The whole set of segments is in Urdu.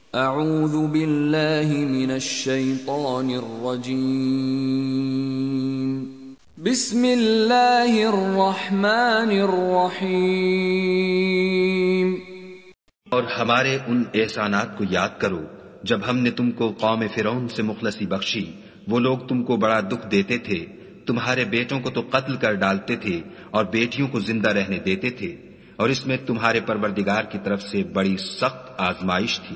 اعوذ باللہ من الشیطان الرجیم بسم اللہ الرحمن الرحیم۔ اور ہمارے ان احسانات کو یاد کرو جب ہم نے تم کو قوم فرعون سے مخلصی بخشی۔ وہ لوگ تم کو بڑا دکھ دیتے تھے، تمہارے بیٹوں کو تو قتل کر ڈالتے تھے اور بیٹیوں کو زندہ رہنے دیتے تھے، اور اس میں تمہارے پروردگار کی طرف سے بڑی سخت آزمائش تھی۔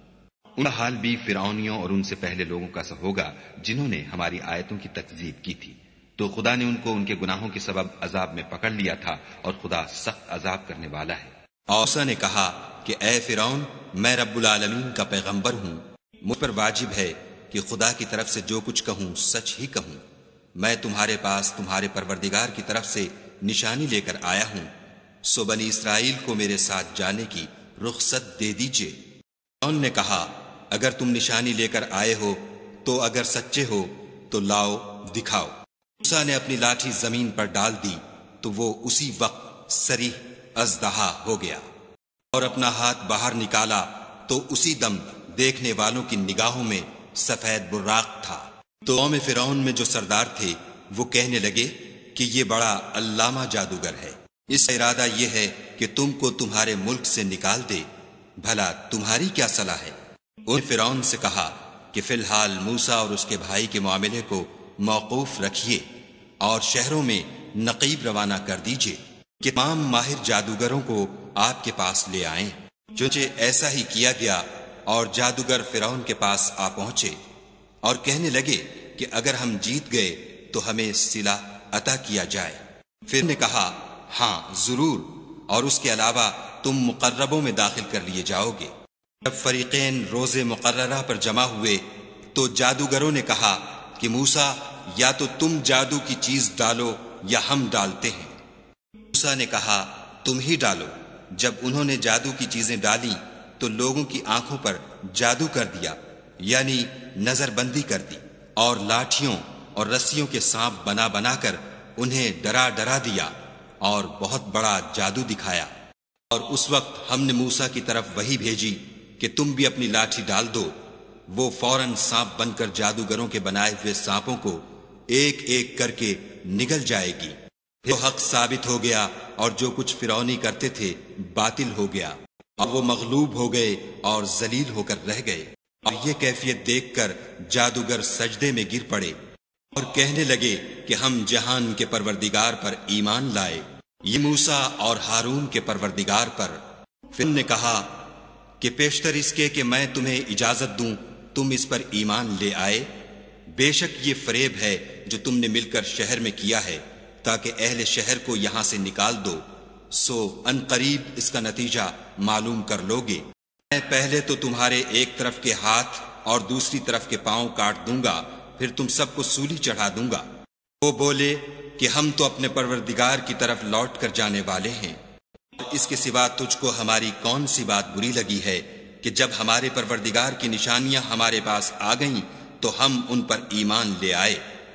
ان کا حال بھی فرعونیوں اور ان سے پہلے لوگوں کا سا ہوگا جنہوں نے ہماری آیتوں کی تکذیب کی تھی، تو خدا نے ان کو ان کے گناہوں کے سبب عذاب میں پکڑ لیا تھا، اور خدا سخت عذاب کرنے والا ہے۔ موسیٰ نے کہا کہ اے فرعون، میں رب العالمین کا پیغمبر ہوں، مجھ پر واجب ہے کہ خدا کی طرف سے جو کچھ کہوں سچ ہی کہوں۔ میں تمہارے پاس تمہارے پروردگار کی طرف سے نشانی لے کر آیا ہوں، سو بنی اسرائیل کو میرے ساتھ جانے کی رخصت دے دیجئے۔ فرعون نے کہا اگر تم نشانی لے کر آئے ہو تو اگر سچے ہو تو لاؤ دکھاؤ۔ موسیٰ نے اپنی لاٹھی زمین پر ڈال دی تو وہ اسی وقت صریح اژدہا ہو گیا، اور اپنا ہاتھ باہر نکالا تو اسی دم دیکھنے والوں کی نگاہوں میں سفید براق تھا۔ تو قوم فرعون میں جو سردار تھے وہ کہنے لگے کہ یہ بڑا علامہ جادوگر ہے، اس کا ارادہ یہ ہے کہ تم کو تمہارے ملک سے نکال دے، بھلا تمہاری کیا صلاح ہے؟ انہوں نے فرعون سے کہا کہ فی الحال موسیٰ اور اس کے بھائی کے معاملے کو موقوف رکھیے، اور شہروں میں نقیب روانہ کر دیجئے کہ تمام ماہر جادوگروں کو آپ کے پاس لے آئیں۔ چنانچہ ایسا ہی کیا گیا، اور جادوگر فرعون کے پاس آ پہنچے اور کہنے لگے کہ اگر ہم جیت گئے تو ہمیں صلہ عطا کیا جائے۔ پھر نے کہا ہاں ضرور، اور اس کے علاوہ تم مقربوں میں داخل کر لیے جاؤ گے۔ جب فریقین روز مقررہ پر جمع ہوئے تو جادوگروں نے کہا کہ موسیٰ یا تو تم جادو کی چیز ڈالو یا ہم ڈالتے ہیں۔ موسیٰ نے کہا تم ہی ڈالو۔ جب انہوں نے جادو کی چیزیں ڈالی تو لوگوں کی آنکھوں پر جادو کر دیا، یعنی نظر بندی کر دی، اور لاٹھیوں اور رسیوں کے سانپ بنا بنا کر انہیں ڈرا ڈرا دیا اور بہت بڑا جادو دکھایا۔ اور اس وقت ہم نے موسیٰ کی طرف وحی بھیجی کہ تم بھی اپنی لاٹھی ڈال دو۔ وہ فوراً سانپ بن کر جادوگروں کے بنائے ہوئے سانپوں کو ایک ایک کر کے نگل جائے گی۔ پھر حق ثابت ہو گیا، اور جو کچھ فرعونی کرتے تھے باطل ہو گیا، اور وہ مغلوب ہو گئے اور ذلیل ہو کر رہ گئے۔ اور یہ کیفیت دیکھ کر جادوگر سجدے میں گر پڑے اور کہنے لگے کہ ہم جہان کے پروردگار پر ایمان لائے، یہ موسیٰ اور ہارون کے پروردگار پر۔ پھر نے کہا کہ پیشتر اس کے کہ میں تمہیں اجازت دوں تم اس پر ایمان لے آئے، بے شک یہ فریب ہے جو تم نے مل کر شہر میں کیا ہے تاکہ اہل شہر کو یہاں سے نکال دو، سو ان قریب اس کا نتیجہ معلوم کر لوگے۔ میں پہلے تو تمہارے ایک طرف کے ہاتھ اور دوسری طرف کے پاؤں کاٹ دوں گا، پھر تم سب کو سولی چڑھا دوں گا۔ وہ بولے کہ ہم تو اپنے پروردگار کی طرف لوٹ کر جانے والے ہیں، اس کے سوا تجھ کو ہماری کون سی بات بری لگی ہے کہ جب ہمارے پروردگار کی نشانیاں ہمارے پاس آ گئیں تو ہم ان پر ایمان لے آئے۔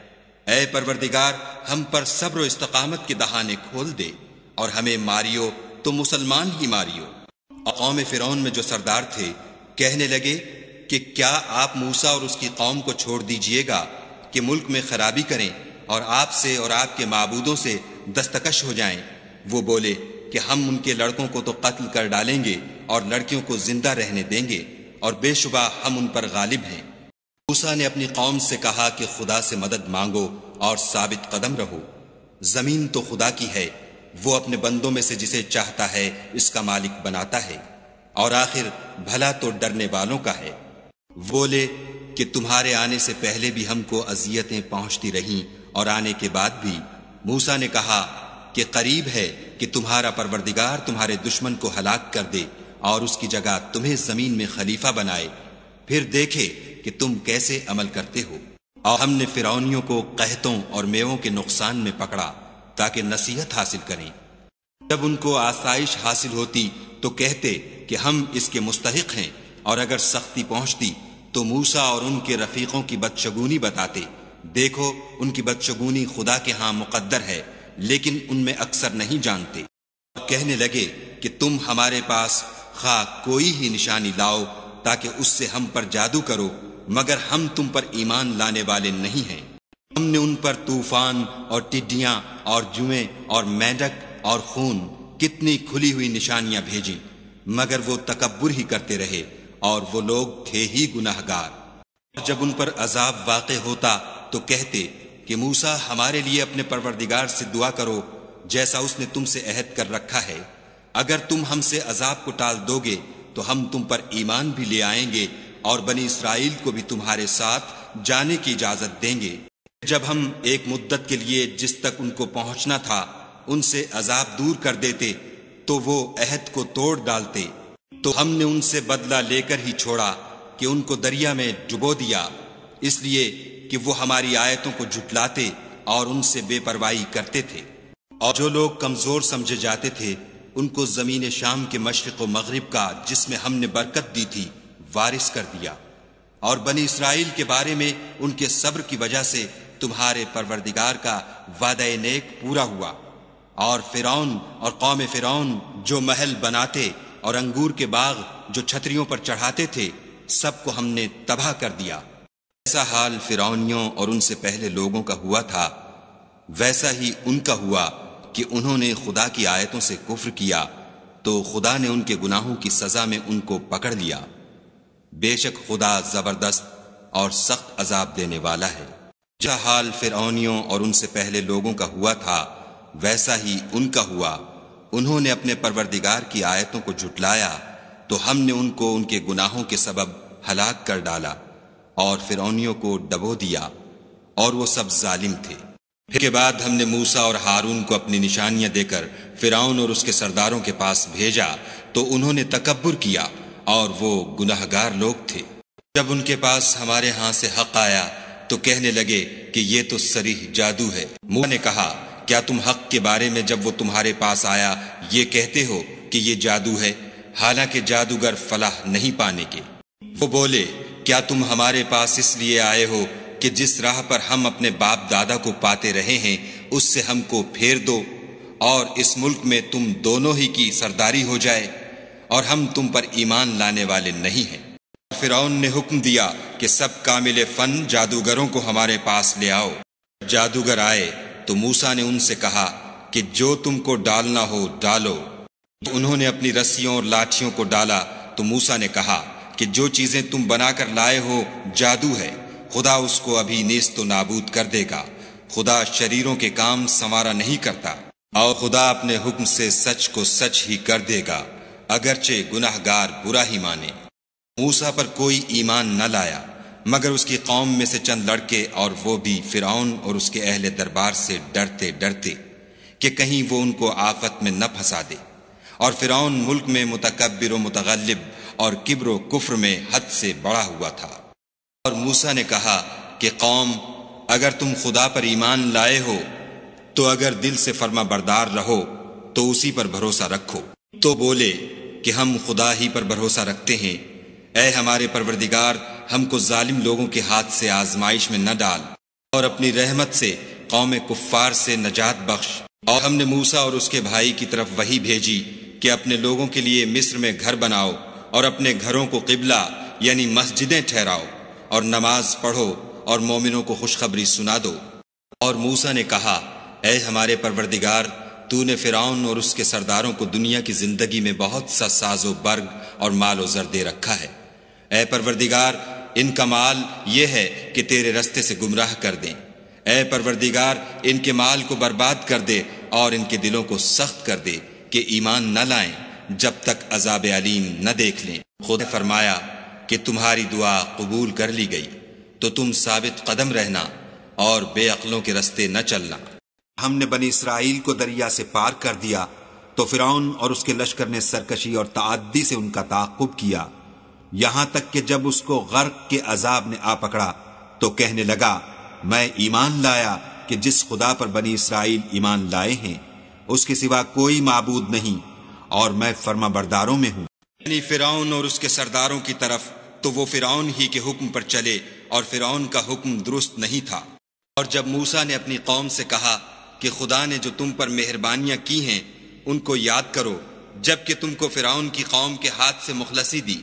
اے پروردگار، ہم پر صبر و استقامت کے دہانے کھول دے، اور ہمیں ماریو تو مسلمان ہی ماریو۔ اور قوم فرعون میں جو سردار تھے کہنے لگے کہ کیا آپ موسیٰ اور اس کی قوم کو چھوڑ دیجئے گا کہ ملک میں خرابی کریں اور آپ سے اور آپ کے معبودوں سے دستکش ہو جائیں؟ وہ بولے کہ ہم ان کے لڑکوں کو تو قتل کر ڈالیں گے اور لڑکیوں کو زندہ رہنے دیں گے، اور بے شبہ ہم ان پر غالب ہیں۔ موسیٰ نے اپنی قوم سے کہا کہ خدا سے مدد مانگو اور ثابت قدم رہو، زمین تو خدا کی ہے، وہ اپنے بندوں میں سے جسے چاہتا ہے اس کا مالک بناتا ہے، اور آخر بھلا تو ڈرنے والوں کا ہے۔ بولے کہ تمہارے آنے سے پہلے بھی ہم کو اذیتیں پہنچتی رہیں اور آنے کے بعد بھی۔ موسیٰ نے کہا کہ قریب ہے کہ تمہارا پروردگار تمہارے دشمن کو ہلاک کر دے اور اس کی جگہ تمہیں زمین میں خلیفہ بنائے، پھر دیکھے کہ تم کیسے عمل کرتے ہو۔ اور ہم نے فرعونیوں کو قحطوں اور میووں کے نقصان میں پکڑا تاکہ نصیحت حاصل کریں۔ جب ان کو آسائش حاصل ہوتی تو کہتے کہ ہم اس کے مستحق ہیں، اور اگر سختی پہنچتی تو موسیٰ اور ان کے رفیقوں کی بدشگونی بتاتے۔ دیکھو ان کی بدشگونی خدا کے ہاں مقدر ہے، لیکن ان میں اکثر نہیں جانتے۔ کہنے لگے کہ تم ہمارے پاس خواہ کوئی ہی نشانی لاؤ تاکہ اس سے ہم پر جادو کرو، مگر ہم تم پر ایمان لانے والے نہیں ہیں۔ ہم نے ان پر طوفان اور ٹڈیاں اور جوئیں اور مینڈک اور خون کتنی کھلی ہوئی نشانیاں بھیجیں، مگر وہ تکبر ہی کرتے رہے اور وہ لوگ تھے ہی گناہگار۔ جب ان پر عذاب واقع ہوتا تو کہتے کہ موسیٰ ہمارے لیے اپنے پروردگار سے دعا کرو جیسا اس نے تم سے عہد کر رکھا ہے، اگر تم ہم سے عذاب کو ٹال دو گے تو ہم تم پر ایمان بھی لے آئیں گے اور بنی اسرائیل کو بھی تمہارے ساتھ جانے کی اجازت دیں گے۔ جب ہم ایک مدت کے لیے جس تک ان کو پہنچنا تھا ان سے عذاب دور کر دیتے تو وہ عہد کو توڑ ڈالتے، تو ہم نے ان سے بدلہ لے کر ہی چھوڑا کہ ان کو دریا میں ڈبو دیا، اس لیے کہ وہ ہماری آیتوں کو جھٹلاتے اور ان سے بے پرواہی کرتے تھے۔ اور جو لوگ کمزور سمجھے جاتے تھے ان کو زمین شام کے مشرق و مغرب کا جس میں ہم نے برکت دی تھی وارث کر دیا۔ اور بنی اسرائیل کے بارے میں ان کے صبر کی وجہ سے تمہارے پروردگار کا وعدہ نیک پورا ہوا۔ اور فرعون اور قوم فرعون جو محل بناتے اور انگور کے باغ جو چھتریوں پر چڑھاتے تھے سب کو ہم نے تباہ کر دیا۔ ایسا حال فرعونیوں اور ان سے پہلے لوگوں کا ہوا تھا، ویسا ہی ان کا ہوا کہ انہوں نے خدا کی آیتوں سے کفر کیا تو خدا نے ان کے گناہوں کی سزا میں ان کو پکڑ لیا۔ بے شک خدا زبردست اور سخت عذاب دینے والا ہے۔ جہاں حال فرعونیوں اور ان سے پہلے لوگوں کا ہوا تھا ویسا ہی ان کا ہوا، انہوں نے اپنے پروردگار کی آیتوں کو جھٹلایا تو ہم نے ان کو ان کے گناہوں کے سبب ہلاک کر ڈالا اور فرعونیوں کو ڈبو دیا، اور وہ سب ظالم تھے۔ پھر کے بعد ہم نے موسیٰ اور ہارون کو اپنی نشانیاں دے کر فرعون اور اس کے سرداروں کے پاس بھیجا تو انہوں نے تکبر کیا اور وہ گناہگار لوگ تھے۔ جب ان کے پاس ہمارے ہاں سے حق آیا تو کہنے لگے کہ یہ تو صریح جادو ہے۔ موسیٰ نے کہا کیا تم حق کے بارے میں جب وہ تمہارے پاس آیا یہ کہتے ہو کہ یہ جادو ہے، حالانکہ جادوگر فلاح نہیں پانے کے؟ وہ بولے کیا تم ہمارے پاس اس لیے آئے ہو کہ جس راہ پر ہم اپنے باپ دادا کو پاتے رہے ہیں اس سے ہم کو پھیر دو اور اس ملک میں تم دونوں ہی کی سرداری ہو جائے، اور ہم تم پر ایمان لانے والے نہیں ہیں۔ فرعون نے حکم دیا کہ سب کامل فن جادوگروں کو ہمارے پاس لے آؤ۔ جادوگر آئے تو موسیٰ نے ان سے کہا کہ جو تم کو ڈالنا ہو ڈالو۔ انہوں نے اپنی رسیوں اور لاٹھیوں کو ڈالا تو موسیٰ نے کہا کہ جو چیزیں تم بنا کر لائے ہو جادو ہے، خدا اس کو ابھی نیست و نابود کر دے گا۔ خدا شریروں کے کام سنوارا نہیں کرتا، اور خدا اپنے حکم سے سچ کو سچ ہی کر دے گا، اگرچہ گناہگار برا ہی مانے۔ موسیٰ پر کوئی ایمان نہ لایا مگر اس کی قوم میں سے چند لڑکے، اور وہ بھی فرعون اور اس کے اہل دربار سے ڈرتے ڈرتے کہ کہیں وہ ان کو آفت میں نہ پھنسا دے۔ اور فرعون ملک میں متکبر و متغلب اور کبر و کفر میں حد سے بڑا ہوا تھا۔ اور موسیٰ نے کہا کہ قوم اگر تم خدا پر ایمان لائے ہو تو اگر دل سے فرما بردار رہو تو اسی پر بھروسہ رکھو۔ تو بولے کہ ہم خدا ہی پر بھروسہ رکھتے ہیں، اے ہمارے پروردگار ہم کو ظالم لوگوں کے ہاتھ سے آزمائش میں نہ ڈال، اور اپنی رحمت سے قوم کفار سے نجات بخش۔ اور ہم نے موسیٰ اور اس کے بھائی کی طرف وحی بھیجی کہ اپنے لوگوں کے لیے مصر میں گھر بناؤ اور اپنے گھروں کو قبلہ یعنی مسجدیں ٹھہراؤ، اور نماز پڑھو اور مومنوں کو خوشخبری سنا دو۔ اور موسیٰ نے کہا اے ہمارے پروردگار تو نے فرعون اور اس کے سرداروں کو دنیا کی زندگی میں بہت سا ساز و برگ اور مال و زر دے رکھا ہے، اے پروردگار ان کا مال یہ ہے کہ تیرے رستے سے گمراہ کر دیں، اے پروردگار ان کے مال کو برباد کر دے اور ان کے دلوں کو سخت کر دے کہ ایمان نہ لائیں جب تک عذاب علیم نہ دیکھ لیں۔ خدا نے فرمایا کہ تمہاری دعا قبول کر لی گئی، تو تم ثابت قدم رہنا اور بے عقلوں کے رستے نہ چلنا۔ ہم نے بنی اسرائیل کو دریا سے پار کر دیا تو فرعون اور اس کے لشکر نے سرکشی اور تعدی سے ان کا تعاقب کیا، یہاں تک کہ جب اس کو غرق کے عذاب نے آ پکڑا تو کہنے لگا میں ایمان لایا کہ جس خدا پر بنی اسرائیل ایمان لائے ہیں اس کے سوا کوئی معبود نہیں، اور میں فرما برداروں میں ہوں۔ یعنی فرعون اور اس کے سرداروں کی طرف تو وہ فرعون ہی کے حکم پر چلے اور فرعون کا حکم درست نہیں تھا۔ اور جب موسیٰ نے اپنی قوم سے کہا کہ خدا نے جو تم پر مہربانیاں کی ہیں ان کو یاد کرو، جب کہ تم کو فرعون کی قوم کے ہاتھ سے مخلصی دی،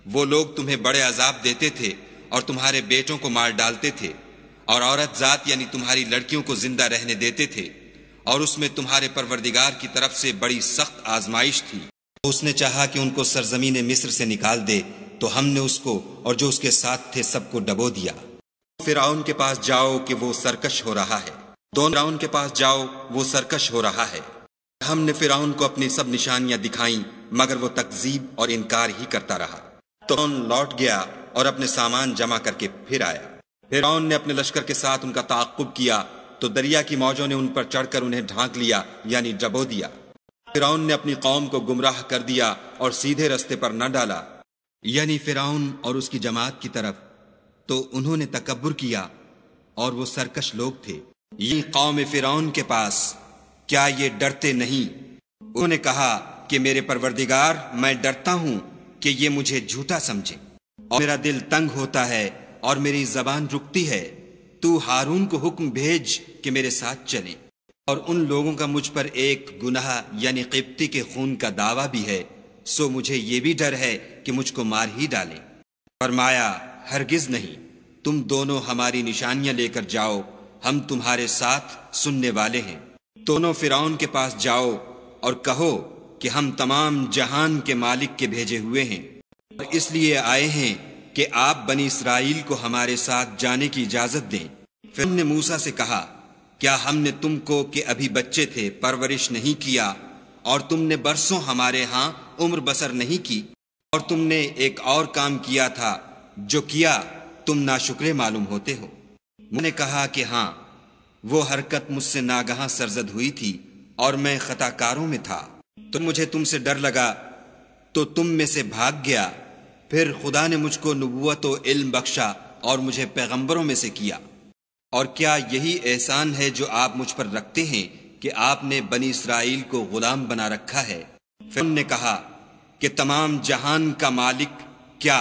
وہ لوگ تمہیں بڑے عذاب دیتے تھے اور تمہارے بیٹوں کو مار ڈالتے تھے، اور عورت ذات یعنی تمہاری لڑکیوں کو زندہ رہنے دیتے تھے، اور اس میں تمہارے پروردگار کی طرف سے بڑی سخت آزمائش تھی۔ اس نے چاہا کہ ان کو سرزمین مصر سے نکال دے تو ہم نے اس کو اور جو اس کے ساتھ تھے سب کو ڈبو دیا۔ فرعون کے پاس جاؤ کہ وہ سرکش ہو رہا ہے، فرعون کے پاس جاؤ وہ سرکش ہو رہا ہے۔ ہم نے فرعون کو اپنی سب نشانیاں دکھائیں مگر وہ تکذیب اور انکار ہی کرتا رہا۔ تو فرعون لوٹ گیا اور اپنے سامان جمع کر کے پھر آیا۔ فرعون نے اپنے لشکر کے ساتھ ان کا تعاقب کیا تو دریا کی موجوں نے ان پر چڑھ کر انہیں ڈھانک لیا یعنی ڈبو دیا۔ فرعون نے اپنی قوم کو گمراہ کر دیا اور سیدھے رستے پر نہ ڈالا، یعنی فرعون اور اس کی جماعت کی طرف، تو انہوں نے تکبر کیا اور وہ سرکش لوگ تھے۔ یہ قوم فرعون کے پاس کیا یہ ڈرتے نہیں؟ انہوں نے کہا کہ میرے پروردگار، میں ڈرتا ہوں کہ یہ مجھے جھوٹا سمجھے، اور میرا دل تنگ ہوتا ہے اور میری زبان رکتی ہے۔ تو ہارون کو حکم بھیج کہ میرے ساتھ چلے، اور ان لوگوں کا مجھ پر ایک گناہ یعنی قبطی کے خون کا دعویٰ بھی ہے، سو مجھے یہ بھی ڈر ہے کہ مجھ کو مار ہی ڈالیں۔ فرمایا ہرگز نہیں، تم دونوں ہماری نشانیاں لے کر جاؤ، ہم تمہارے ساتھ سننے والے ہیں۔ دونوں فرعون کے پاس جاؤ اور کہو کہ ہم تمام جہان کے مالک کے بھیجے ہوئے ہیں، اور اس لیے آئے ہیں کہ آپ بنی اسرائیل کو ہمارے ساتھ جانے کی اجازت دیں۔ فرعون نے موسیٰ سے کہا، کیا ہم نے تم کو کہ ابھی بچے تھے پرورش نہیں کیا، اور تم نے برسوں ہمارے ہاں عمر بسر نہیں کی، اور تم نے ایک اور کام کیا تھا جو کیا تم ناشکرے معلوم ہوتے ہو؟ میں نے کہا کہ ہاں، وہ حرکت مجھ سے ناگہاں سرزد ہوئی تھی اور میں خطا کاروں میں تھا، تو مجھے تم سے ڈر لگا تو تم میں سے بھاگ گیا۔ پھر خدا نے مجھ کو نبوت و علم بخشا اور مجھے پیغمبروں میں سے کیا۔ اور کیا یہی احسان ہے جو آپ مجھ پر رکھتے ہیں کہ آپ نے بنی اسرائیل کو غلام بنا رکھا ہے؟ فرعون نے کہا کہ تمام جہان کا مالک کیا؟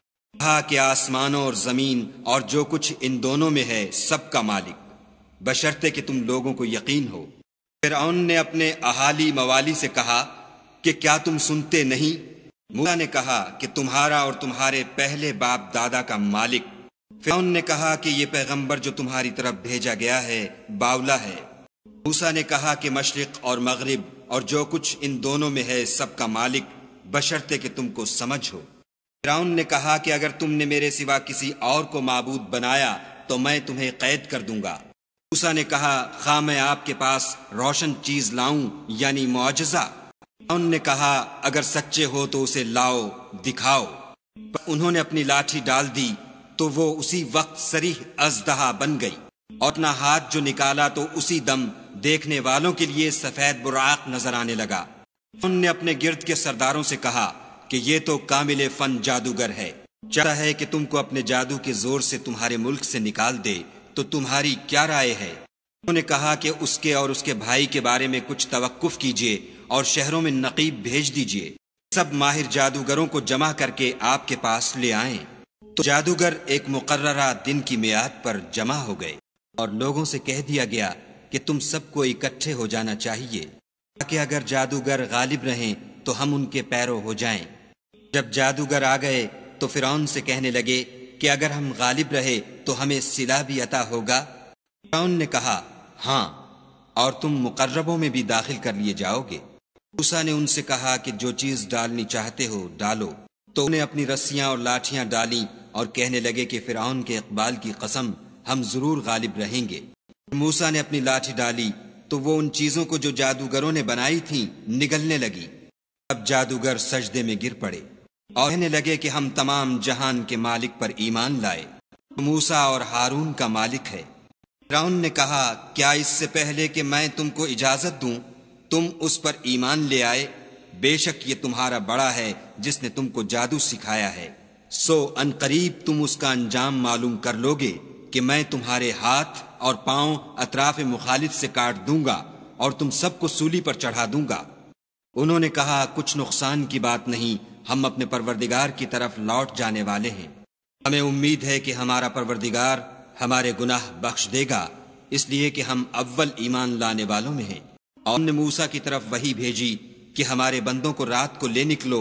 کہا کہ آسمانوں اور زمین اور جو کچھ ان دونوں میں ہے سب کا مالک، بشرطے کہ تم لوگوں کو یقین ہو۔ فرعون نے اپنے اہالی موالی سے کہا کہ کیا تم سنتے نہیں؟ موسیٰ نے کہا کہ تمہارا اور تمہارے پہلے باپ دادا کا مالک۔ فرعون نے کہا کہ یہ پیغمبر جو تمہاری طرف بھیجا گیا ہے باولا ہے۔ موسیٰ نے کہا کہ مشرق اور مغرب اور جو کچھ ان دونوں میں ہے سب کا مالک، بشرطے کہ تم کو سمجھ ہو۔ فرعون نے کہا کہ اگر تم نے میرے سوا کسی اور کو معبود بنایا تو میں تمہیں قید کر دوں گا۔ موسیٰ نے کہا خواہ میں آپ کے پاس روشن چیز لاؤں یعنی معجزہ؟ فرعون نے کہا اگر سچے ہو تو اسے لاؤ، دکھاؤ۔ پر انہوں نے اپنی لاٹھی ڈال دی تو وہ اسی وقت صریح اژدہا بن گئی، اور اپنا ہاتھ جو نکالا تو اسی دم دیکھنے والوں کے لیے سفید براق نظر آنے لگا۔ فرعون نے اپنے گرد کے سرداروں سے کہا کہ یہ تو کامل فن جادوگر ہے، چاہتا ہے کہ تم کو اپنے جادو کے زور سے تمہارے ملک سے نکال دے، تو تمہاری کیا رائے ہے؟ انہوں نے کہا کہ اس کے اور اس کے بھائی کے بارے میں کچھ توقف کیجیے اور شہروں میں نقیب بھیج دیجیے، سب ماہر جادوگروں کو جمع کر کے آپ کے پاس لے آئیں۔ تو جادوگر ایک مقررہ دن کی میعاد پر جمع ہو گئے، اور لوگوں سے کہہ دیا گیا کہ تم سب کو اکٹھے ہو جانا چاہیے تاکہ اگر جادوگر غالب رہیں تو ہم ان کے پیرو ہو جائیں۔ جب جادوگر آ گئے تو فرعون سے کہنے لگے کہ اگر ہم غالب رہے تو ہمیں صلہ بھی عطا ہوگا؟ فرعون نے کہا ہاں، اور تم مقربوں میں بھی داخل کر لیے جاؤ گے۔ موسیٰ نے ان سے کہا کہ جو چیز ڈالنی چاہتے ہو ڈالو، تو انہیں اپنی رسیاں اور لاٹھیاں ڈالیں اور کہنے لگے کہ فرعون کے اقبال کی قسم ہم ضرور غالب رہیں گے۔ موسیٰ نے اپنی لاٹھی ڈالی تو وہ ان چیزوں کو جو جادوگروں نے بنائی تھیں نگلنے لگی۔ اب جادوگر سجدے میں گر پڑے اور کہنے لگے کہ ہم تمام جہان کے مالک پر ایمان لائے، موسیٰ اور ہارون کا مالک ہے۔ فرعون نے کہا کیا اس سے پہلے کہ میں تم کو اجازت دوں تم اس پر ایمان لے آئے؟ بے شک یہ تمہارا بڑا ہے جس نے تم کو جادو سکھایا ہے، سو ان قریب تم اس کا انجام معلوم کر لوگے کہ میں تمہارے ہاتھ اور پاؤں اطراف مخالف سے کاٹ دوں گا اور تم سب کو سولی پر چڑھا دوں گا۔ انہوں نے کہا کچھ نقصان کی بات نہیں، ہم اپنے پروردگار کی طرف لوٹ جانے والے ہیں، ہمیں امید ہے کہ ہمارا پروردگار ہمارے گناہ بخش دے گا، اس لیے کہ ہم اول ایمان لانے والوں میں ہیں۔ اور ہم نے موسیٰ کی طرف وحی بھیجی کہ ہمارے بندوں کو رات کو لے نکلو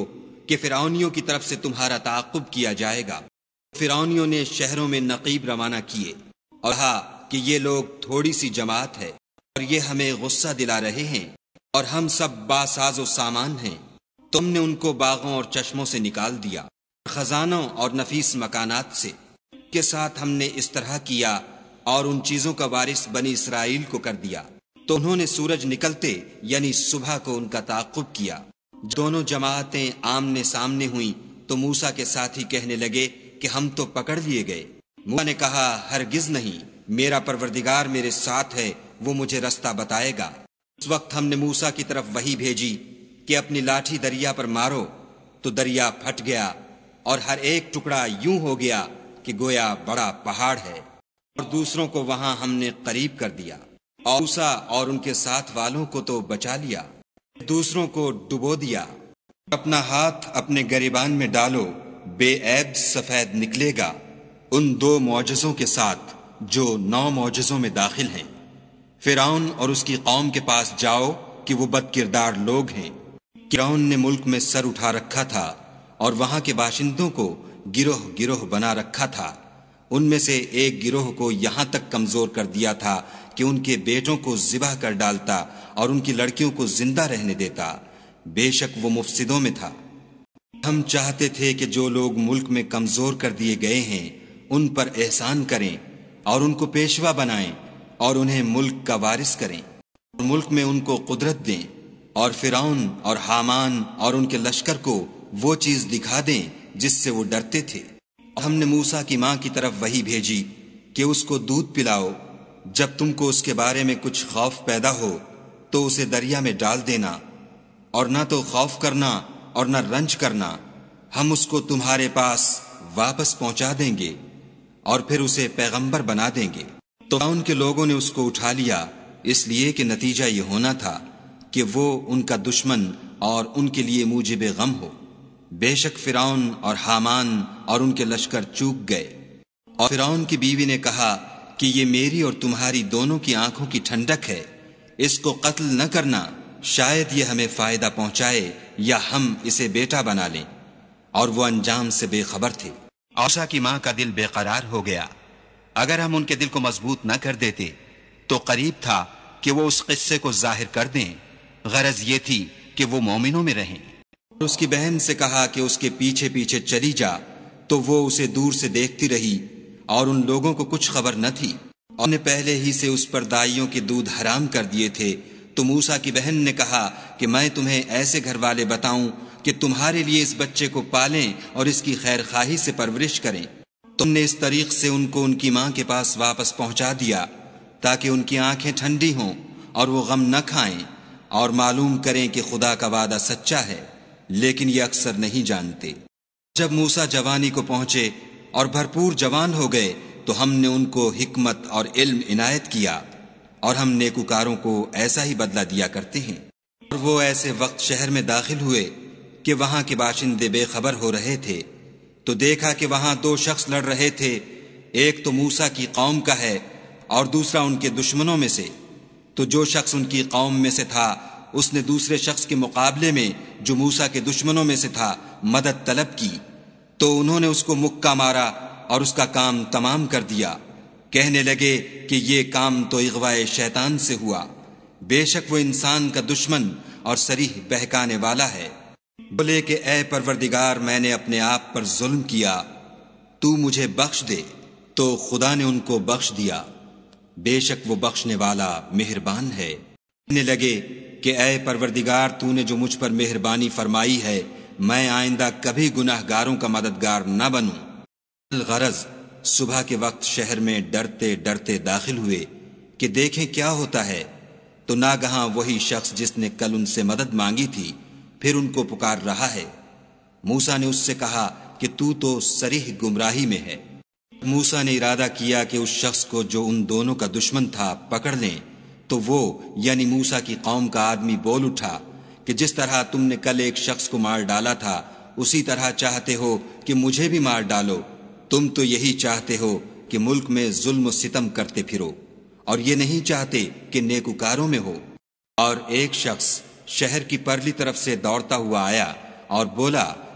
کہ فرعونیوں کی طرف سے تمہارا تعاقب کیا جائے گا۔ فرعونیوں نے شہروں میں نقیب روانہ کیے اور کہا کہ یہ لوگ تھوڑی سی جماعت ہے اور یہ ہمیں غصہ دلا رہے ہیں اور ہم سب باساز و سامان ہیں۔ تم نے ان کو باغوں اور چشموں سے نکال دیا، خزانوں اور نفیس مکانات سے کے ساتھ ہم نے اس طرح کیا اور ان چیزوں کا وارث بنی اسرائیل کو کر دیا۔ تو انہوں نے سورج نکلتے یعنی صبح کو ان کا تعاقب کیا۔ دونوں جماعتیں آمنے سامنے ہوئیں تو موسیٰ کے ساتھی کہنے لگے کہ ہم تو پکڑ لیے گئے۔ موسیٰ نے کہا ہرگز نہیں، میرا پروردگار میرے ساتھ ہے، وہ مجھے رستہ بتائے گا۔ اس وقت ہم نے موسیٰ کی طرف وحی بھیجی کہ اپنی لاٹھی دریا پر مارو، تو دریا پھٹ گیا اور ہر ایک ٹکڑا یوں ہو گیا کہ گویا بڑا پہاڑ ہے، اور دوسروں کو وہاں ہم نے قریب کر دیا۔ اور موسیٰ اور ان کے ساتھ والوں کو تو بچا لیا، دوسروں کو ڈبو دیا۔ اپنا ہاتھ اپنے گریبان میں ڈالو، بے عیب سفید نکلے گا، ان 2 معجزوں کے ساتھ جو 9 معجزوں میں داخل ہیں۔ فرعون اور اس کی قوم کے پاس جاؤ کہ وہ بد کردار لوگ ہیں۔ فرعون نے ملک میں سر اٹھا رکھا تھا اور وہاں کے باشندوں کو گروہ گروہ بنا رکھا تھا۔ ان میں سے ایک گروہ کو یہاں تک کمزور کر دیا تھا کہ ان کے بیٹوں کو ذبح کر ڈالتا اور ان کی لڑکیوں کو زندہ رہنے دیتا۔ بے شک وہ مفسدوں میں تھا۔ ہم چاہتے تھے کہ جو لوگ ملک میں کمزور کر دیے گئے ہیں ان پر احسان کریں اور ان کو پیشوا بنائیں اور انہیں ملک کا وارث کریں اور ملک میں ان کو قدرت دیں، اور فرعون اور حامان اور ان کے لشکر کو وہ چیز دکھا دیں جس سے وہ ڈرتے تھے۔ ہم نے موسیٰ کی ماں کی طرف وحی بھیجی کہ اس کو دودھ پلاؤ، جب تم کو اس کے بارے میں کچھ خوف پیدا ہو تو اسے دریا میں ڈال دینا، اور نہ تو خوف کرنا اور نہ رنج کرنا، ہم اس کو تمہارے پاس واپس پہنچا دیں گے اور پھر اسے پیغمبر بنا دیں گے۔ تو ان کے لوگوں نے اس کو اٹھا لیا، اس لیے کہ نتیجہ یہ ہونا تھا کہ وہ ان کا دشمن اور ان کے لیے موجب غم ہو۔ بے شک فرعون اور حامان اور ان کے لشکر چوک گئے۔ اور فرعون کی بیوی نے کہا کہ یہ میری اور تمہاری دونوں کی آنکھوں کی ٹھنڈک ہے، اس کو قتل نہ کرنا، شاید یہ ہمیں فائدہ پہنچائے یا ہم اسے بیٹا بنا لیں۔ اور وہ انجام سے بے خبر تھے۔ موسیٰ کی ماں کا دل بے قرار ہو گیا۔ اگر ہم ان کے دل کو مضبوط نہ کر دیتے تو قریب تھا کہ وہ اس قصے کو ظاہر کر دیں، غرض یہ تھی کہ وہ مومنوں میں رہیں۔ اس کی بہن سے کہا کہ اس کے پیچھے پیچھے چلی جا، تو وہ اسے دور سے دیکھتی رہی اور ان لوگوں کو کچھ خبر نہ تھی، اور نے پہلے ہی سے اس پر دائیوں کے دودھ حرام کر دیے تھے۔ تو موسیٰ کی بہن نے کہا کہ میں تمہیں ایسے گھر والے بتاؤں کہ تمہارے لیے اس بچے کو پالیں اور اس کی خیر خواہی سے پرورش کریں۔ تم نے اس طریق سے ان کو ان کی ماں کے پاس واپس پہنچا دیا تاکہ ان کی آنکھیں ٹھنڈی ہوں اور وہ غم نہ کھائیں اور معلوم کریں کہ خدا کا وعدہ سچا ہے، لیکن یہ اکثر نہیں جانتے۔ جب موسیٰ جوانی کو پہنچے اور بھرپور جوان ہو گئے تو ہم نے ان کو حکمت اور علم عنایت کیا، اور ہم نیکوکاروں کو ایسا ہی بدلہ دیا کرتے ہیں۔ اور وہ ایسے وقت شہر میں داخل ہوئے کہ وہاں کے باشندے بے خبر ہو رہے تھے، تو دیکھا کہ وہاں 2 شخص لڑ رہے تھے، ایک تو موسیٰ کی قوم کا ہے اور دوسرا ان کے دشمنوں میں سے۔ تو جو شخص ان کی قوم میں سے تھا اس نے دوسرے شخص کے مقابلے میں جو موسیٰ کے دشمنوں میں سے تھا مدد طلب کی، تو انہوں نے اس کو مکہ مارا اور اس کا کام تمام کر دیا۔ کہنے لگے کہ یہ کام تو اغوائے شیطان سے ہوا، بے شک وہ انسان کا دشمن اور صریح بہکانے والا ہے۔ بولے کہ اے پروردگار، میں نے اپنے آپ پر ظلم کیا، تو مجھے بخش دے۔ تو خدا نے ان کو بخش دیا، بے شک وہ بخشنے والا مہربان ہے۔ کہنے لگے کہ اے پروردگار، تو نے جو مجھ پر مہربانی فرمائی ہے، میں آئندہ کبھی گناہ گاروں کا مددگار نہ بنوں۔ الغرض صبح کے وقت شہر میں ڈرتے ڈرتے داخل ہوئے کہ دیکھیں کیا ہوتا ہے، تو ناگہاں وہی شخص جس نے کل ان سے مدد مانگی تھی پھر ان کو پکار رہا ہے۔ موسیٰ نے اس سے کہا کہ تو صریح گمراہی میں ہے۔ موسیٰ نے ارادہ کیا کہ اس شخص کو جو ان دونوں کا دشمن تھا پکڑ لیں، تو وہ یعنی موسیٰ کی قوم کا آدمی بول اٹھا کہ جس طرح تم نے کل ایک شخص کو مار ڈالا تھا اسی طرح چاہتے ہو کہ مجھے بھی مار ڈالو۔ تم تو یہی چاہتے ہو کہ ملک میں ظلم و ستم کرتے پھرو، اور یہ نہیں چاہتے کہ نیکوکاروں میں ہو۔ اور ایک شخص شہر کی پرلی طرف سے دوڑتا ہوا آیا اور بولا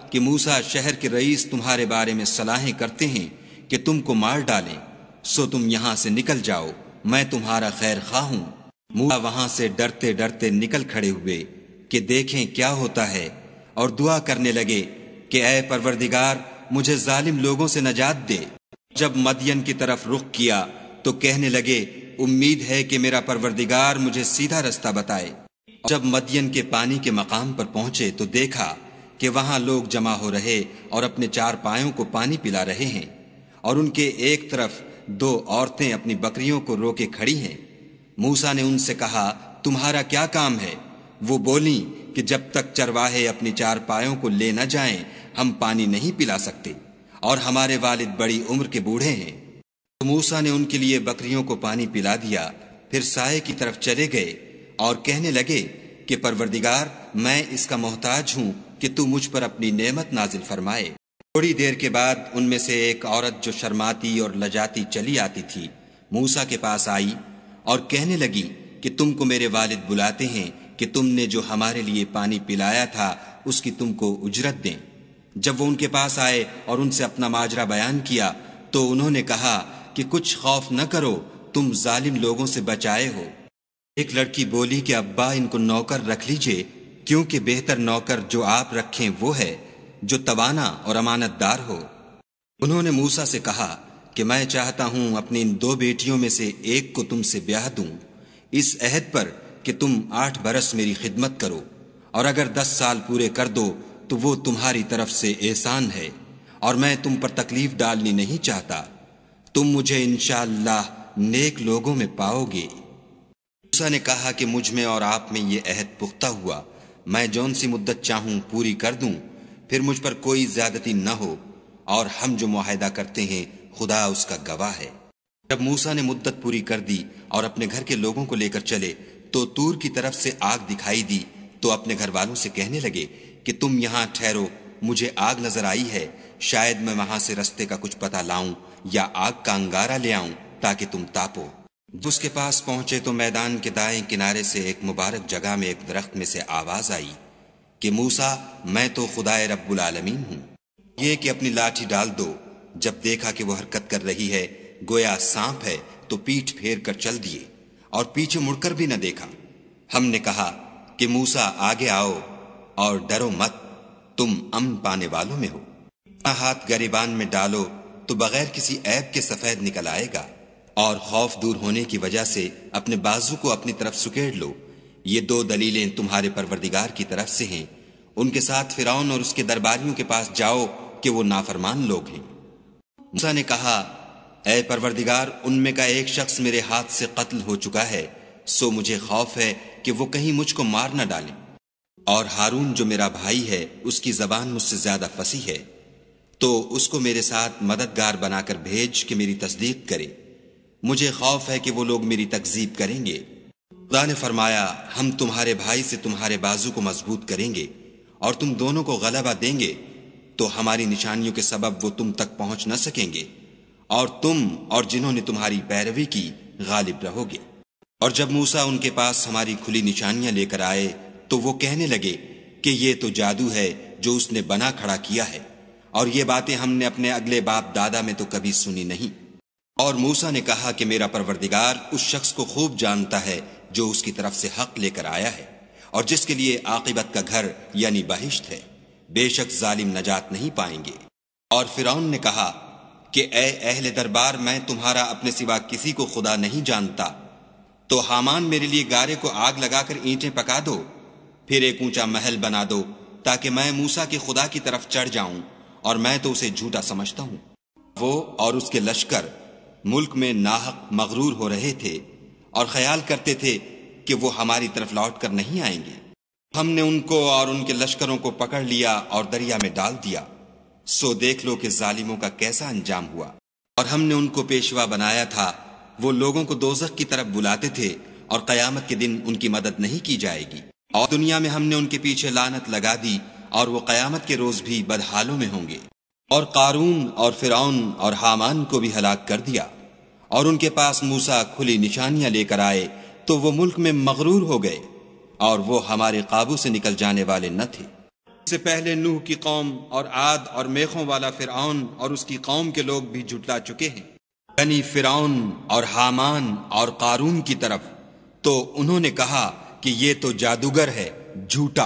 کہ موسیٰ شہر کے رئیس تمہارے بارے میں صلاحیں کرتے ہیں کہ تم کو مار ڈالیں، سو تم یہاں سے نکل جاؤ، میں تمہارا خیر خواہ ہوں۔ موسیٰ وہاں سے ڈرتے ڈرتے نکل کھڑے ہوئے کہ دیکھیں کیا ہوتا ہے، اور دعا کرنے لگے کہ اے پروردگار مجھے ظالم لوگوں سے نجات دے۔ جب مدین کی طرف رخ کیا تو کہنے لگے امید ہے کہ میرا پروردگار مجھے سیدھا رستہ بتائے۔ جب مدین کے پانی کے مقام پر پہنچے تو دیکھا کہ وہاں لوگ جمع ہو رہے اور اپنے چار پایوں کو پانی پلا رہے ہیں، اور ان کے ایک طرف دو عورتیں اپنی بکریوں کو روکے کھڑی ہیں۔ موسیٰ نے ان سے کہا تمہارا کیا کام ہے؟ وہ بولیں کہ جب تک چرواہے اپنی چار پایوں کو لے نہ جائیں ہم پانی نہیں پلا سکتے، اور ہمارے والد بڑی عمر کے بوڑھے ہیں۔ تو موسیٰ نے ان کے لیے بکریوں کو پانی پلا دیا، پھر سائے کی طرف چلے گئے اور کہنے لگے کہ پروردگار میں اس کا محتاج ہوں کہ تو مجھ پر اپنی نعمت نازل فرمائے۔ تھوڑی دیر کے بعد ان میں سے ایک عورت جو شرماتی اور لجاتی چلی آتی تھی موسیٰ کے پاس آئی اور کہنے لگی کہ تم کو میرے والد بلاتے ہیں کہ تم نے جو ہمارے لیے پانی پلایا تھا اس کی تم کو اجرت دیں۔ جب وہ ان کے پاس آئے اور ان سے اپنا ماجرا بیان کیا تو انہوں نے کہا کہ کچھ خوف نہ کرو، تم ظالم لوگوں سے بچائے ہو۔ ایک لڑکی بولی کہ ابا ان کو نوکر رکھ لیجئے، کیونکہ بہتر نوکر جو آپ رکھیں وہ ہے جو توانا اور امانت دار ہو۔ انہوں نے موسیٰ سے کہا کہ میں چاہتا ہوں اپنی ان دو بیٹیوں میں سے ایک کو تم سے بیاہ دوں، اس عہد پر کہ تم 8 برس میری خدمت کرو، اور اگر 10 سال پورے کر دو تو وہ تمہاری طرف سے احسان ہے، اور میں تم پر تکلیف ڈالنی نہیں چاہتا، تم مجھے انشاءاللہ نیک لوگوں میں پاؤ گے۔ موسیٰ نے کہا کہ مجھ میں اور آپ میں یہ عہد پختہ ہوا، میں جون سی مدت چاہوں پوری کر دوں، پھر مجھ پر کوئی زیادتی نہ ہو، اور ہم جو معاہدہ کرتے ہیں خدا اس کا گواہ ہے۔ جب موسیٰ نے مدت پوری کر دی اور اپنے گھر کے لوگوں کو لے کر چلے تو طور کی طرف سے آگ دکھائی دی، تو اپنے گھر والوں سے کہنے لگے کہ تم یہاں ٹھہرو، مجھے آگ نظر آئی ہے، شاید میں وہاں سے رستے کا کچھ پتہ لاؤں یا آگ کا انگارہ لے آؤں تاکہ تم تاپو۔ اس کے پاس پہنچے تو میدان کے دائیں کنارے سے ایک مبارک جگہ میں ایک درخت میں سے آواز آئی کہ موسیٰ میں تو خدائے رب العالمین ہوں، یہ کہ اپنی لاٹھی ڈال دو۔ جب دیکھا کہ وہ حرکت کر رہی ہے گویا سانپ ہے تو پیٹھ پھیر کر چل دیے اور پیچھے مڑ کر بھی نہ دیکھا۔ ہم نے کہا کہ موسیٰ آگے آؤ اور ڈرو مت، تم امن پانے والوں میں ہو۔ ہاتھ گریبان میں ڈالو تو بغیر کسی عیب کے سفید نکل آئے گا، اور خوف دور ہونے کی وجہ سے اپنے بازو کو اپنی طرف سکیڑ لو، یہ 2 دلیلیں تمہارے پروردگار کی طرف سے ہیں۔ ان کے ساتھ فرعون اور اس کے درباریوں کے پاس جاؤ کہ وہ نافرمان لوگ ہیں۔ موسیٰ نے کہا اے پروردگار ان میں کا ایک شخص میرے ہاتھ سے قتل ہو چکا ہے، سو مجھے خوف ہے کہ وہ کہیں مجھ کو مار نہ ڈالیں، اور ہارون جو میرا بھائی ہے اس کی زبان مجھ سے زیادہ فصیح ہے، تو اس کو میرے ساتھ مددگار بنا کر بھیج کہ میری تصدیق کرے، مجھے خوف ہے کہ وہ لوگ میری تکذیب کریں گے۔ خدا نے فرمایا ہم تمہارے بھائی سے تمہارے بازو کو مضبوط کریں گے اور تم دونوں کو غلبہ دیں گے، تو ہماری نشانیوں کے سبب وہ تم تک پہنچ نہ سکیں گے، اور تم اور جنہوں نے تمہاری پیروی کی غالب رہو گے۔ اور جب موسیٰ ان کے پاس ہماری کھلی نشانیاں لے کر آئے تو وہ کہنے لگے کہ یہ تو جادو ہے جو اس نے بنا کھڑا کیا ہے، اور یہ باتیں ہم نے اپنے اگلے باپ دادا میں تو کبھی سنی نہیں۔ اور موسیٰ نے کہا کہ میرا پروردگار اس شخص کو خوب جانتا ہے جو اس کی طرف سے حق لے کر آیا ہے، اور جس کے لیے عاقبت کا گھر یعنی بہشت ہے، بے شک ظالم نجات نہیں پائیں گے۔ اور فرعون نے کہا کہ اے اہل دربار میں تمہارا اپنے سوا کسی کو خدا نہیں جانتا، تو حامان میرے لیے گارے کو آگ لگا کر اینٹیں پکا دو، پھر ایک اونچا محل بنا دو تاکہ میں موسیٰ کے خدا کی طرف چڑھ جاؤں، اور میں تو اسے جھوٹا سمجھتا ہوں۔ وہ اور اس کے لشکر ملک میں ناحق مغرور ہو رہے تھے اور خیال کرتے تھے کہ وہ ہماری طرف لوٹ کر نہیں آئیں گے۔ ہم نے ان کو اور ان کے لشکروں کو پکڑ لیا اور دریا میں ڈال دیا، سو دیکھ لو کہ ظالموں کا کیسا انجام ہوا۔ اور ہم نے ان کو پیشوا بنایا تھا، وہ لوگوں کو دوزخ کی طرف بلاتے تھے، اور قیامت کے دن ان کی مدد نہیں کی جائے گی۔ اور دنیا میں ہم نے ان کے پیچھے لعنت لگا دی، اور وہ قیامت کے روز بھی بدحالوں میں ہوں گے۔ اور قارون اور فرعون اور حامان کو بھی ہلاک کر دیا، اور ان کے پاس موسیٰ کھلی نشانیاں لے کر آئے تو وہ ملک میں مغرور ہو گئے، اور وہ ہمارے قابو سے نکل جانے والے نہ تھے۔ سے پہلے نوح کی قوم اور عاد اور میخوں والا فرعون اور اس کی قوم کے لوگ بھی جھٹلا چکے ہیں، یعنی فرعون اور حامان اور قارون کی طرف، تو انہوں نے کہا کہ یہ تو جادوگر ہے، جھوٹا۔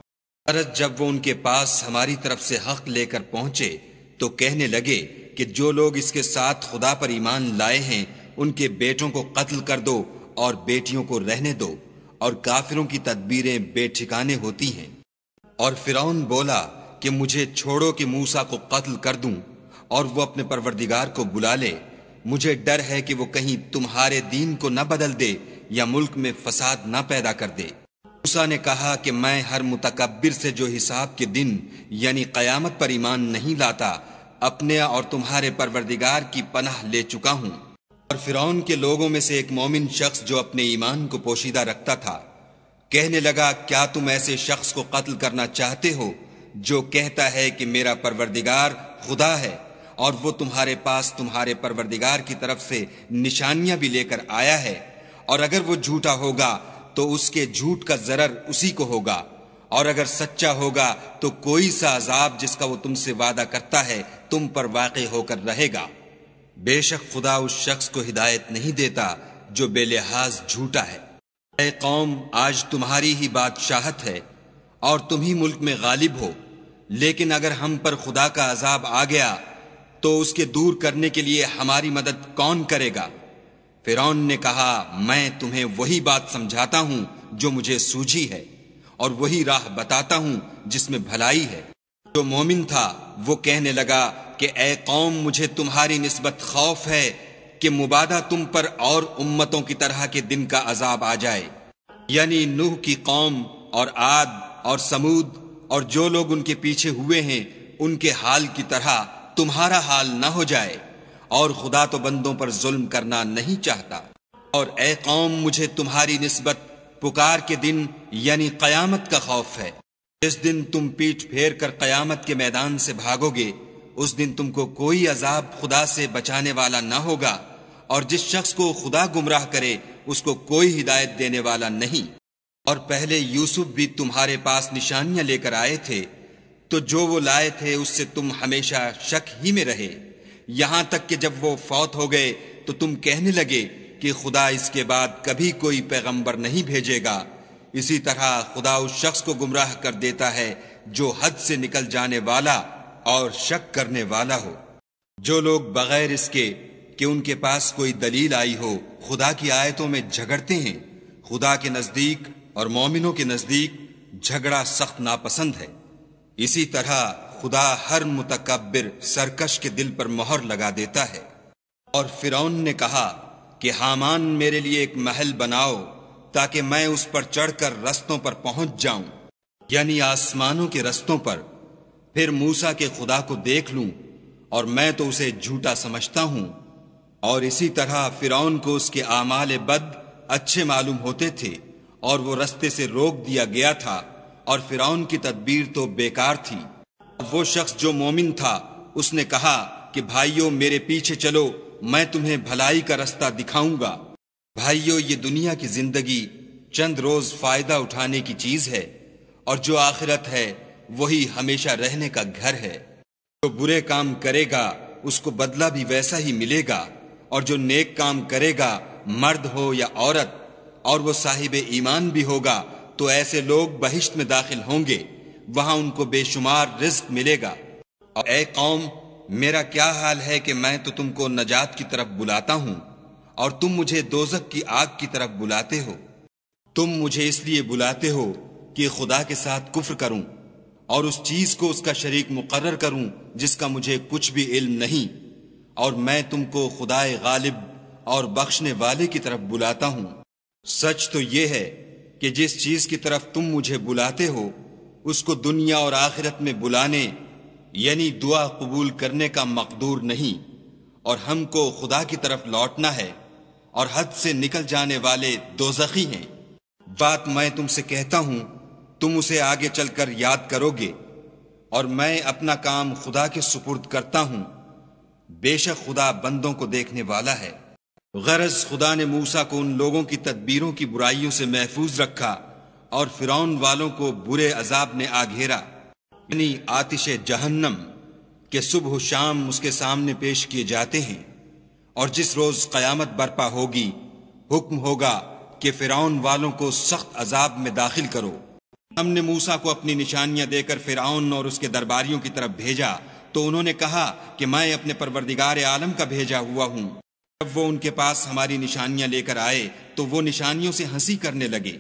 غرض جب وہ ان کے پاس ہماری طرف سے حق لے کر پہنچے تو کہنے لگے کہ جو لوگ اس کے ساتھ خدا پر ایمان لائے ہیں ان کے بیٹوں کو قتل کر دو اور بیٹیوں کو رہنے دو، اور کافروں کی تدبیریں بے ٹھکانے ہوتی ہیں۔ اور فرعون بولا کہ مجھے چھوڑو کہ موسیٰ کو قتل کر دوں اور وہ اپنے پروردگار کو بلا لے، مجھے ڈر ہے کہ وہ کہیں تمہارے دین کو نہ بدل دے یا ملک میں فساد نہ پیدا کر دے۔ موسیٰ نے کہا کہ میں ہر متکبر سے جو حساب کے دن یعنی قیامت پر ایمان نہیں لاتا اپنے اور تمہارے پروردگار کی پناہ لے چکا ہوں۔ اور فرعون کے لوگوں میں سے ایک مومن شخص جو اپنے ایمان کو پوشیدہ رکھتا تھا کہنے لگا، کیا تم ایسے شخص کو قتل کرنا چاہتے ہو جو کہتا ہے کہ میرا پروردگار خدا ہے، اور وہ تمہارے پاس تمہارے پروردگار کی طرف سے نشانیاں بھی لے کر آیا ہے، اور اگر وہ جھوٹا ہوگا تو اس کے جھوٹ کا ضرر اسی کو ہوگا، اور اگر سچا ہوگا تو کوئی سا عذاب جس کا وہ تم سے وعدہ کرتا ہے تم پر واقع ہو کر رہے گا۔ بے شک خدا اس شخص کو ہدایت نہیں دیتا جو بے لحاظ جھوٹا ہے۔ اے قوم، آج تمہاری ہی بادشاہت ہے اور تم ہی ملک میں غالب ہو، لیکن اگر ہم پر خدا کا عذاب آ گیا تو اس کے دور کرنے کے لیے ہماری مدد کون کرے گا؟ فرعون نے کہا، میں تمہیں وہی بات سمجھاتا ہوں جو مجھے سوجھی ہے، اور وہی راہ بتاتا ہوں جس میں بھلائی ہے۔ جو مومن تھا وہ کہنے لگا کہ اے قوم، مجھے تمہاری نسبت خوف ہے کہ مبادا تم پر اور امتوں کی طرح کے دن کا عذاب آ جائے، یعنی نوح کی قوم اور عاد اور سمود اور جو لوگ ان کے پیچھے ہوئے ہیں ان کے حال کی طرح تمہارا حال نہ ہو جائے، اور خدا تو بندوں پر ظلم کرنا نہیں چاہتا۔ اور اے قوم، مجھے تمہاری نسبت پکار کے دن یعنی قیامت کا خوف ہے۔ جس دن تم پیٹھ پھیر کر قیامت کے میدان سے بھاگو گے اس دن تم کو کوئی عذاب خدا سے بچانے والا نہ ہوگا، اور جس شخص کو خدا گمراہ کرے اس کو کوئی ہدایت دینے والا نہیں۔ اور پہلے یوسف بھی تمہارے پاس نشانیاں لے کر آئے تھے، تو جو وہ لائے تھے اس سے تم ہمیشہ شک ہی میں رہے، یہاں تک کہ جب وہ فوت ہو گئے تو تم کہنے لگے کہ خدا اس کے بعد کبھی کوئی پیغمبر نہیں بھیجے گا۔ اسی طرح خدا اس شخص کو گمراہ کر دیتا ہے جو حد سے نکل جانے والا اور شک کرنے والا ہو۔ جو لوگ بغیر اس کے کہ ان کے پاس کوئی دلیل آئی ہو خدا کی آیتوں میں جھگڑتے ہیں، خدا کے نزدیک اور مومنوں کے نزدیک جھگڑا سخت ناپسند ہے۔ اسی طرح خدا ہر متکبر سرکش کے دل پر مہر لگا دیتا ہے۔ اور فرعون نے کہا کہ حامان میرے لیے ایک محل بناؤ تاکہ میں اس پر چڑھ کر رستوں پر پہنچ جاؤں، یعنی آسمانوں کے رستوں پر، پھر موسیٰ کے خدا کو دیکھ لوں، اور میں تو اسے جھوٹا سمجھتا ہوں۔ اور اسی طرح فرعون کو اس کے اعمال بد اچھے معلوم ہوتے تھے اور وہ رستے سے روک دیا گیا تھا، اور فرعون کی تدبیر تو بیکار تھی۔ وہ شخص جو مومن تھا اس نے کہا کہ بھائیو میرے پیچھے چلو، میں تمہیں بھلائی کا رستہ دکھاؤں گا۔ بھائیو، یہ دنیا کی زندگی چند روز فائدہ اٹھانے کی چیز ہے، اور جو آخرت ہے وہی ہمیشہ رہنے کا گھر ہے۔ جو برے کام کرے گا اس کو بدلہ بھی ویسا ہی ملے گا، اور جو نیک کام کرے گا مرد ہو یا عورت اور وہ صاحب ایمان بھی ہوگا تو ایسے لوگ بہشت میں داخل ہوں گے، وہاں ان کو بے شمار رزق ملے گا۔ اور اے قوم، میرا کیا حال ہے کہ میں تو تم کو نجات کی طرف بلاتا ہوں اور تم مجھے دوزخ کی آگ کی طرف بلاتے ہو۔ تم مجھے اس لیے بلاتے ہو کہ خدا کے ساتھ کفر کروں اور اس چیز کو اس کا شریک مقرر کروں جس کا مجھے کچھ بھی علم نہیں، اور میں تم کو خدائے غالب اور بخشنے والے کی طرف بلاتا ہوں۔ سچ تو یہ ہے کہ جس چیز کی طرف تم مجھے بلاتے ہو اس کو دنیا اور آخرت میں بلانے یعنی دعا قبول کرنے کا مقدور نہیں، اور ہم کو خدا کی طرف لوٹنا ہے، اور حد سے نکل جانے والے دوزخی ہیں۔ بات میں تم سے کہتا ہوں تم اسے آگے چل کر یاد کرو گے، اور میں اپنا کام خدا کے سپرد کرتا ہوں، بے شک خدا بندوں کو دیکھنے والا ہے۔ غرض خدا نے موسیٰ کو ان لوگوں کی تدبیروں کی برائیوں سے محفوظ رکھا اور فرعون والوں کو برے عذاب نے آ گھیرا۔ یعنی آتش جہنم کہ صبح و شام اس کے سامنے پیش کیے جاتے ہیں، اور جس روز قیامت برپا ہوگی حکم ہوگا کہ فرعون والوں کو سخت عذاب میں داخل کرو۔ ہم نے موسیٰ کو اپنی نشانیاں دے کر فرعون اور اس کے درباریوں کی طرف بھیجا تو انہوں نے کہا کہ میں اپنے پروردگار عالم کا بھیجا ہوا ہوں۔ جب وہ ان کے پاس ہماری نشانیاں لے کر آئے تو وہ نشانیوں سے ہنسی کرنے لگے۔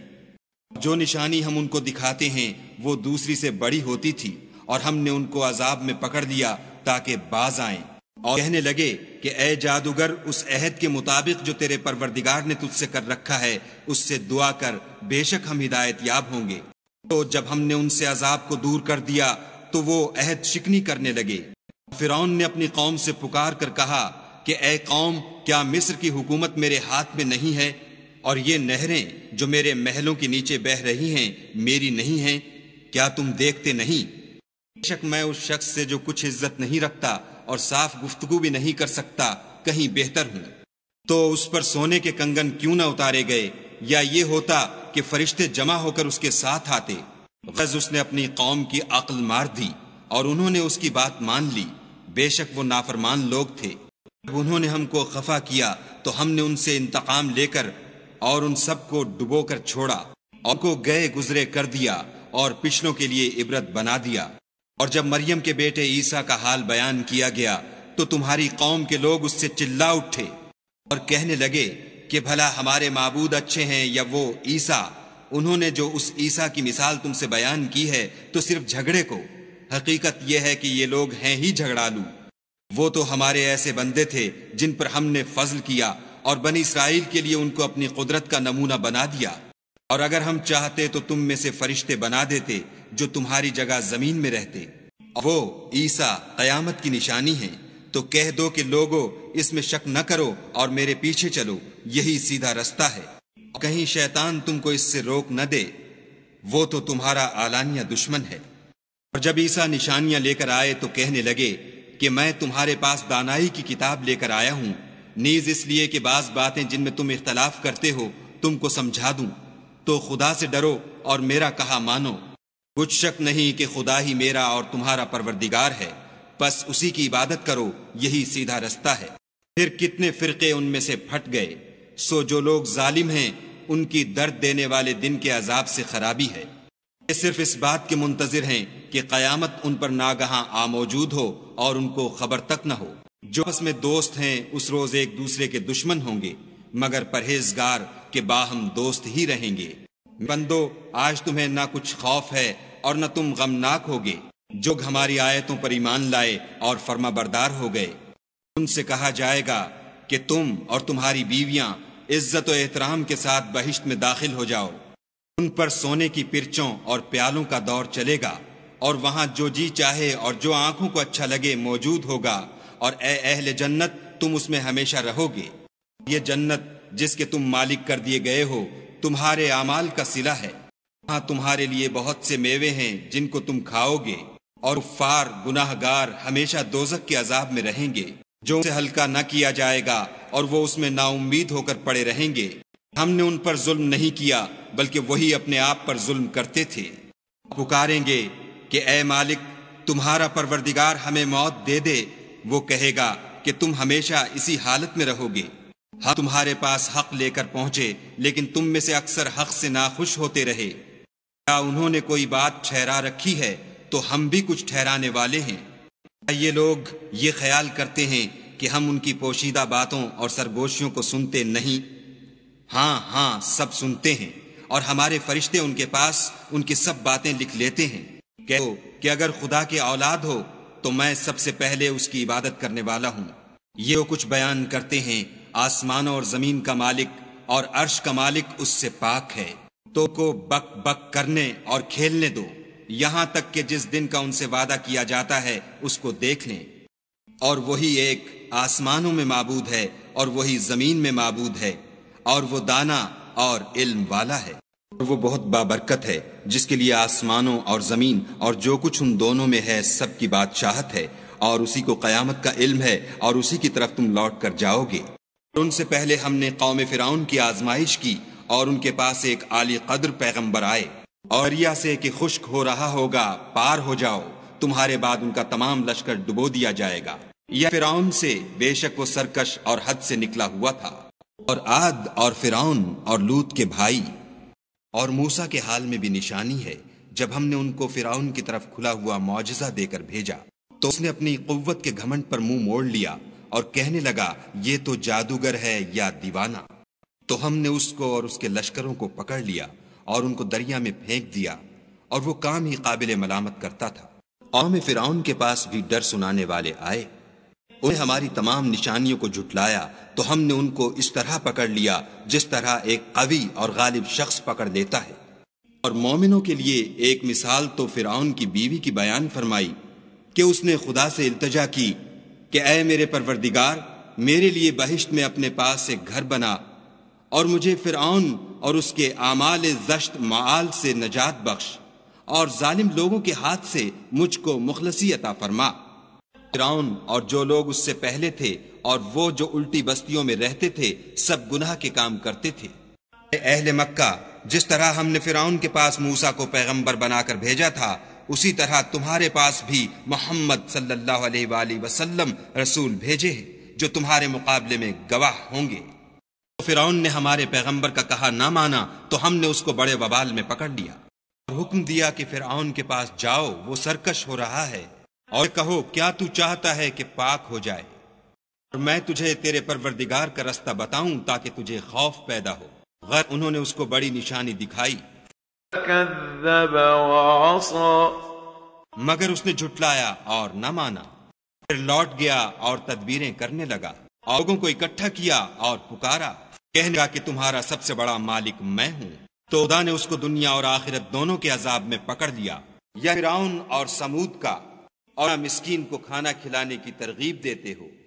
جو نشانی ہم ان کو دکھاتے ہیں وہ دوسری سے بڑی ہوتی تھی، اور ہم نے ان کو عذاب میں پکڑ لیا تاکہ باز آئیں، اور کہنے لگے کہ اے جادوگر، اس عہد کے مطابق جو تیرے پروردگار نے تجھ سے کر رکھا ہے اس سے دعا کر، بے شک ہم ہدایت یاب ہوں گے۔ تو جب ہم نے ان سے عذاب کو دور کر دیا تو وہ عہد شکنی کرنے لگے۔ فرعون نے اپنی قوم سے پکار کر کہا کہ اے قوم، کیا مصر کی حکومت میرے ہاتھ میں نہیں ہے، اور یہ نہریں جو میرے محلوں کے نیچے بہہ رہی ہیں میری نہیں ہیں؟ کیا تم دیکھتے نہیں؟ بے شک میں اس شخص سے جو کچھ عزت نہیں رکھتا اور صاف گفتگو بھی نہیں کر سکتا کہیں بہتر ہوں۔ تو اس پر سونے کے کنگن کیوں نہ اتارے گئے، یا یہ ہوتا کہ فرشتے جمع ہو کر اس کے ساتھ آتے۔ غز اس نے اپنی قوم کی عقل مار دی اور انہوں نے اس کی بات مان لی، بے شک وہ نافرمان لوگ تھے۔ جب انہوں نے ہم کو خفا کیا تو ہم نے ان سے انتقام لے کر اور ان سب کو ڈبو کر چھوڑا، اور کو گئے گزرے کر دیا اور پچھلوں کے لیے عبرت بنا دیا۔ اور جب مریم کے بیٹے عیسیٰ کا حال بیان کیا گیا تو تمہاری قوم کے لوگ اس سے چلا اٹھے اور کہنے لگے کہ بھلا ہمارے معبود اچھے ہیں یا وہ عیسیٰ؟ انہوں نے جو اس عیسیٰ کی مثال تم سے بیان کی ہے تو صرف جھگڑے کو۔ حقیقت یہ ہے کہ یہ لوگ ہیں ہی جھگڑالو۔ وہ تو ہمارے ایسے بندے تھے جن پر ہم نے فضل کیا، اور بنی اسرائیل کے لیے ان کو اپنی قدرت کا نمونہ بنا دیا۔ اور اگر ہم چاہتے تو تم میں سے فرشتے بنا دیتے جو تمہاری جگہ زمین میں رہتے۔ وہ عیسیٰ قیامت کی نشانی ہیں، تو کہہ دو کہ لوگو اس میں شک نہ کرو اور میرے پیچھے چلو، یہی سیدھا رستہ ہے۔ کہیں شیطان تم کو اس سے روک نہ دے، وہ تو تمہارا اعلانیہ دشمن ہے۔ اور جب عیسیٰ نشانیاں لے کر آئے تو کہنے لگے کہ میں تمہارے پاس دانائی کی کتاب لے کر آیا ہوں، نیز اس لیے کہ بعض باتیں جن میں تم اختلاف کرتے ہو تم کو سمجھا دوں۔ تو خدا سے ڈرو اور میرا کہا مانو۔ کچھ شک نہیں کہ خدا ہی میرا اور تمہارا پروردگار ہے، بس اسی کی عبادت کرو، یہی سیدھا رستہ ہے۔ پھر کتنے فرقے ان میں سے پھٹ گئے، سو جو لوگ ظالم ہیں ان کی درد دینے والے دن کے عذاب سے خرابی ہے۔ یہ صرف اس بات کے منتظر ہیں کہ قیامت ان پر ناگہاں آ موجود ہو اور ان کو خبر تک نہ ہو۔ جو آپس میں دوست ہیں اس روز ایک دوسرے کے دشمن ہوں گے، مگر پرہیزگار کے باہم دوست ہی رہیں گے۔ بندو، آج تمہیں نہ کچھ خوف ہے اور نہ تم غمناک ہوگے، جو ہماری آیتوں پر ایمان لائے اور فرما بردار ہو گئے۔ ان سے کہا جائے گا کہ تم اور تمہاری بیویاں عزت و احترام کے ساتھ بہشت میں داخل ہو جاؤ۔ ان پر سونے کی پرچوں اور پیالوں کا دور چلے گا، اور وہاں جو جی چاہے اور جو آنکھوں کو اچھا لگے موجود ہوگا، اور اے اہل جنت تم اس میں ہمیشہ رہو گے۔ یہ جنت جس کے تم مالک کر دیے گئے ہو تمہارے اعمال کا صلہ ہے۔ وہاں تمہارے لیے بہت سے میوے ہیں جن کو تم کھاؤ گے، اور کفار گناہ گار ہمیشہ دوزخ کے عذاب میں رہیں گے، جو ان سے ہلکا نہ کیا جائے گا، اور وہ اس میں نا امید ہو کر پڑے رہیں گے۔ ہم نے ان پر ظلم نہیں کیا بلکہ وہی اپنے آپ پر ظلم کرتے تھے۔ پکاریں گے کہ اے مالک تمہارا پروردگار ہمیں موت دے دے، وہ کہے گا کہ تم ہمیشہ اسی حالت میں رہو گے۔ ہم تمہارے پاس حق لے کر پہنچے لیکن تم میں سے اکثر حق سے ناخوش ہوتے رہے۔ کیا انہوں نے کوئی بات ٹھہرا رکھی ہے تو ہم بھی کچھ ٹھہرانے والے ہیں۔ یہ لوگ یہ خیال کرتے ہیں کہ ہم ان کی پوشیدہ باتوں اور سرگوشیوں کو سنتے نہیں؟ ہاں ہاں سب سنتے ہیں، اور ہمارے فرشتے ان کے پاس ان کی سب باتیں لکھ لیتے ہیں۔ کہو کہ اگر خدا کی اولاد ہو تو میں سب سے پہلے اس کی عبادت کرنے والا ہوں۔ یہ وہ کچھ بیان کرتے ہیں، آسمانوں اور زمین کا مالک اور عرش کا مالک اس سے پاک ہے۔ تو کو بک بک کرنے اور کھیلنے دو، یہاں تک کہ جس دن کا ان سے وعدہ کیا جاتا ہے اس کو دیکھ لیں۔ اور وہی ایک آسمانوں میں معبود ہے اور وہی زمین میں معبود ہے، اور وہ دانا اور علم والا ہے، اور وہ بہت بابرکت ہے، جس کے لیے آسمانوں اور زمین اور جو کچھ ان دونوں میں ہے سب کی بادشاہت ہے، اور اسی کو قیامت کا علم ہے، اور اسی کی طرف تم لوٹ کر جاؤ گے۔ ان سے پہلے ہم نے قوم فرعون کی آزمائش کی، اور ان کے پاس ایک عالی قدر پیغمبر آئے۔ اور دریا سے کہ خشک ہو رہا ہوگا پار ہو جاؤ، تمہارے بعد ان کا تمام لشکر ڈبو دیا جائے گا۔ یا فرعون سے، بے شک وہ سرکش اور حد سے نکلا ہوا تھا۔ اور عاد اور فرعون اور لوط کے بھائی۔ اور موسیٰ کے حال میں بھی نشانی ہے، جب ہم نے ان کو فرعون کی طرف کھلا ہوا معجزہ دے کر بھیجا تو اس نے اپنی قوت کے گھمنڈ پر منہ موڑ لیا اور کہنے لگا یہ تو جادوگر ہے یا دیوانہ۔ تو ہم نے اس کو اور اس کے لشکروں کو پکڑ لیا اور ان کو دریا میں پھینک دیا، اور وہ کام ہی قابل ملامت کرتا تھا۔ قوم فرعون کے پاس بھی ڈر سنانے والے آئے، انہیں ہماری تمام نشانیوں کو جھٹلایا تو ہم نے ان کو اس طرح پکڑ لیا جس طرح ایک قوی اور غالب شخص پکڑ لیتا ہے۔ اور مومنوں کے لیے ایک مثال تو فرعون کی بیوی کی بیان فرمائی کہ اس نے خدا سے التجا کی کہ اے میرے پروردگار، میرے لیے بہشت میں اپنے پاس ایک گھر بنا اور مجھے فرعون اور اس کے اعمال زشت معال سے نجات بخش، اور ظالم لوگوں کے ہاتھ سے مجھ کو مخلصی عطا فرما۔ فرعون اور جو لوگ اس سے پہلے تھے اور وہ جو الٹی بستیوں میں رہتے تھے سب گناہ کے کام کرتے تھے۔ اے اہل مکہ، جس طرح ہم نے فرعون کے پاس موسیٰ کو پیغمبر بنا کر بھیجا تھا، اسی طرح تمہارے پاس بھی محمد صلی اللہ علیہ وآلہ وسلم رسول بھیجے ہیں جو تمہارے مقابلے میں گواہ ہوں گے۔ فرعون نے ہمارے پیغمبر کا کہا نہ مانا تو ہم نے اس کو بڑے وبال میں پکڑ لیا اور حکم دیا کہ فرعون کے پاس جاؤ، وہ سرکش ہو رہا ہے، اور کہو کیا تو چاہتا ہے کہ پاک ہو جائے، اور میں تجھے تیرے پروردگار کا رستہ بتاؤں تاکہ تجھے خوف پیدا ہو۔ غیر انہوں نے اس کو بڑی نشانی دکھائی كذب وعصى مگر اس نے جھٹلایا اور نہ مانا، پھر لوٹ گیا اور تدبیریں کرنے لگا، اور لوگوں کو اکٹھا کیا اور پکارا، کہنے لگا کہ تمہارا سب سے بڑا مالک میں ہوں۔ تو خدا نے اس کو دنیا اور آخرت دونوں کے عذاب میں پکڑ لیا۔ یا فرعون اور سمود کا، اور مسکین کو کھانا کھلانے کی ترغیب دیتے ہو